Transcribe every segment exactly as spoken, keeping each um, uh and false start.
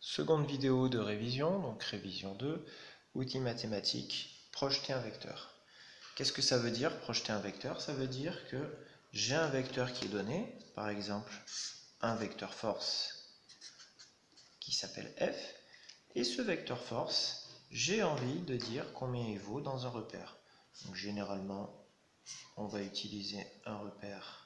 Seconde vidéo de révision, donc révision deux, outils mathématiques, projeter un vecteur. Qu'est-ce que ça veut dire, projeter un vecteur? Ça veut dire que j'ai un vecteur qui est donné, par exemple un vecteur force qui s'appelle F, et ce vecteur force, j'ai envie de dire combien il vaut dans un repère. Donc généralement, on va utiliser un repère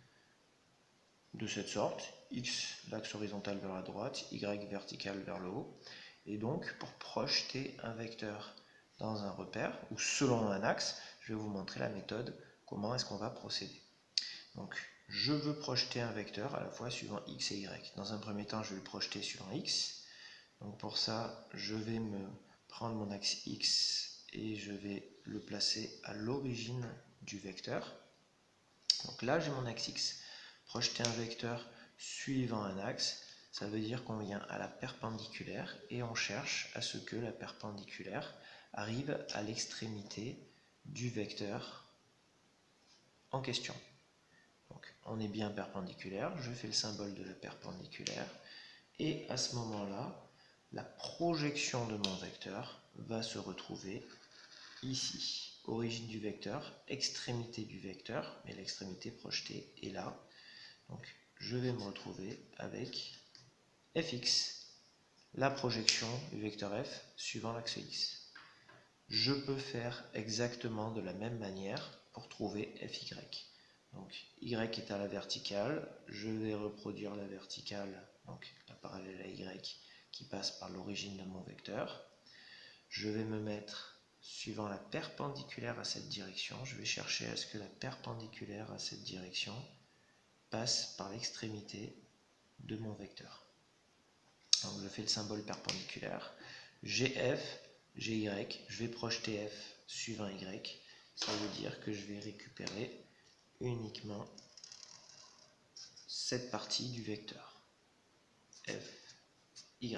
de cette sorte, x, l'axe horizontal vers la droite, y vertical vers le haut. Et donc, pour projeter un vecteur dans un repère, ou selon un axe, je vais vous montrer la méthode, comment est-ce qu'on va procéder. Donc, je veux projeter un vecteur à la fois suivant x et y. Dans un premier temps, je vais le projeter suivant x. Donc pour ça, je vais me prendre mon axe x et je vais le placer à l'origine du vecteur. Donc là, j'ai mon axe x. Projeter un vecteur suivant un axe, ça veut dire qu'on vient à la perpendiculaire et on cherche à ce que la perpendiculaire arrive à l'extrémité du vecteur en question. Donc on est bien perpendiculaire, je fais le symbole de la perpendiculaire et à ce moment-là, la projection de mon vecteur va se retrouver ici. Origine du vecteur, extrémité du vecteur, mais l'extrémité projetée est là. Donc je vais me retrouver avec fx, la projection du vecteur f suivant l'axe x. Je peux faire exactement de la même manière pour trouver fy. Donc y est à la verticale, je vais reproduire la verticale, donc la parallèle à y qui passe par l'origine de mon vecteur. Je vais me mettre suivant la perpendiculaire à cette direction, je vais chercher à ce que la perpendiculaire à cette direction passe par l'extrémité de mon vecteur. Donc je fais le symbole perpendiculaire. J'ai f, j'ai y, je vais projeter f suivant y. Ça veut dire que je vais récupérer uniquement cette partie du vecteur. F, y.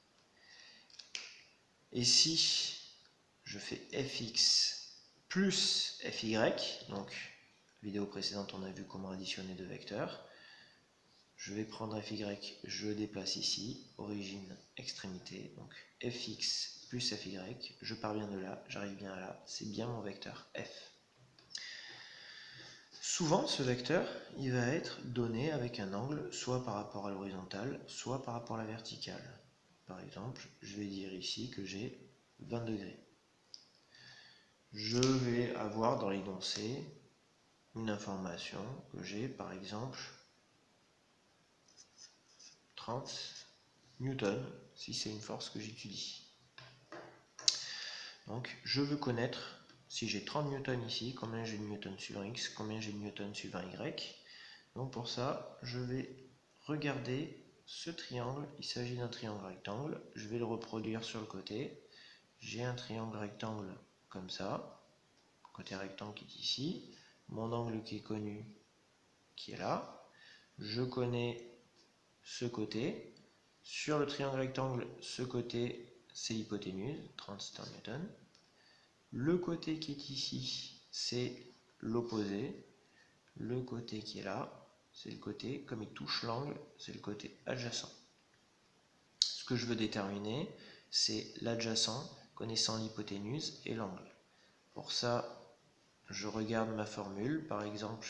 Et si je fais fx plus fy, donc vidéo précédente on a vu comment additionner deux vecteurs, je vais prendre fy, je le déplace ici, origine, extrémité, donc fx plus fy, je pars bien de là, j'arrive bien à là, c'est bien mon vecteur f. Souvent ce vecteur, il va être donné avec un angle, soit par rapport à l'horizontale, soit par rapport à la verticale. Par exemple, je vais dire ici que j'ai vingt degrés. Je vais avoir dans l'énoncé une information que j'ai par exemple trente newtons, si c'est une force que j'étudie. Donc je veux connaître, si j'ai trente newtons ici, combien j'ai de newtons suivant x, combien j'ai de newtons suivant y. Donc pour ça, je vais regarder ce triangle, il s'agit d'un triangle rectangle, je vais le reproduire sur le côté. J'ai un triangle rectangle comme ça, côté rectangle qui est ici, mon angle qui est connu qui est là, je connais ce côté, sur le triangle rectangle, ce côté c'est l'hypoténuse, trente newtons, le côté qui est ici c'est l'opposé, le côté qui est là c'est le côté, comme il touche l'angle, c'est le côté adjacent. Ce que je veux déterminer c'est l'adjacent connaissant l'hypoténuse et l'angle. Pour ça, je regarde ma formule, par exemple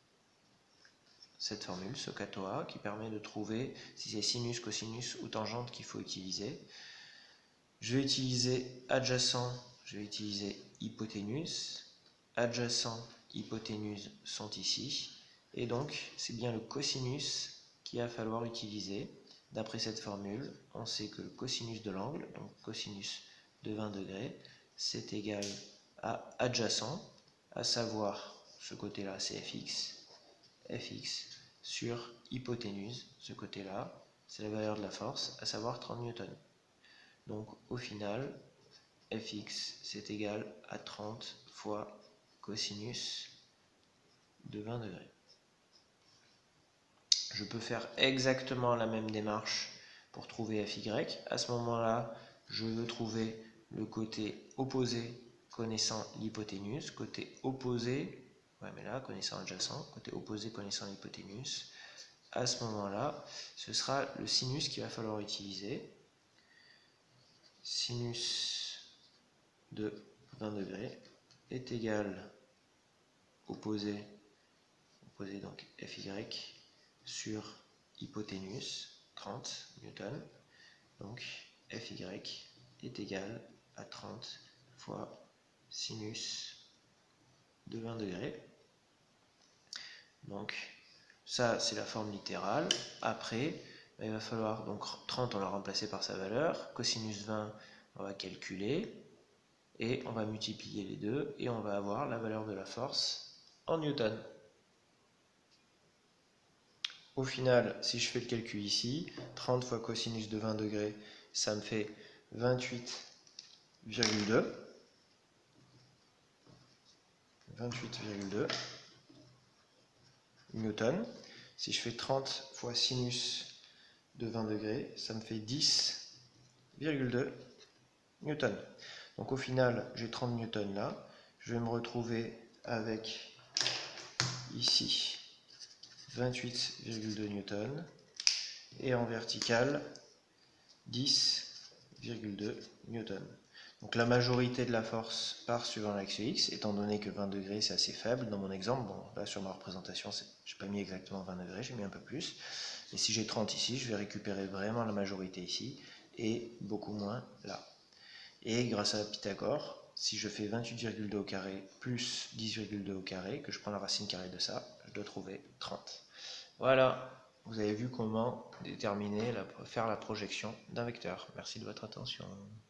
cette formule, SOHCAHTOA, qui permet de trouver si c'est sinus, cosinus ou tangente qu'il faut utiliser. Je vais utiliser adjacent, je vais utiliser hypoténuse. Adjacent, hypoténuse sont ici. Et donc, c'est bien le cosinus qu'il va falloir utiliser. D'après cette formule, on sait que le cosinus de l'angle, donc cosinus de vingt degrés, c'est égal à adjacent, à savoir ce côté-là c'est fx, fx sur hypoténuse, ce côté-là, c'est la valeur de la force, à savoir trente newtons. Donc au final, fx c'est égal à trente fois cosinus de vingt degrés. Je peux faire exactement la même démarche pour trouver fy. À ce moment-là, je veux trouver le côté opposé connaissant l'hypoténuse, côté opposé, ouais mais là, connaissant adjacent, côté opposé connaissant l'hypoténuse. À ce moment-là, ce sera le sinus qu'il va falloir utiliser. sinus de vingt degrés est égal opposé, opposé donc Fy sur hypoténuse, trente newtons. Donc Fy est égal à trente fois sinus de vingt degrés. Donc ça c'est la forme littérale. Après il va falloir, donc trente on l'a remplacé par sa valeur, cosinus vingt on va calculer et on va multiplier les deux et on va avoir la valeur de la force en newton. Au final, si je fais le calcul ici, trente fois cosinus de vingt degrés, ça me fait vingt-huit virgule deux. vingt-huit virgule deux newton. Si je fais trente fois sinus de vingt degrés, ça me fait dix virgule deux newton. Donc au final, j'ai trente newtons là. Je vais me retrouver avec ici vingt-huit virgule deux newtons et en vertical dix virgule deux newtons. Donc la majorité de la force part suivant l'axe X, étant donné que vingt degrés c'est assez faible dans mon exemple. Bon, là sur ma représentation, je n'ai pas mis exactement vingt degrés, j'ai mis un peu plus. Et si j'ai trente ici, je vais récupérer vraiment la majorité ici et beaucoup moins là. Et grâce à Pythagore, si je fais vingt-huit virgule deux au carré plus dix virgule deux au carré, que je prends la racine carrée de ça, je dois trouver trente. Voilà, vous avez vu comment déterminer, la, faire la projection d'un vecteur. Merci de votre attention.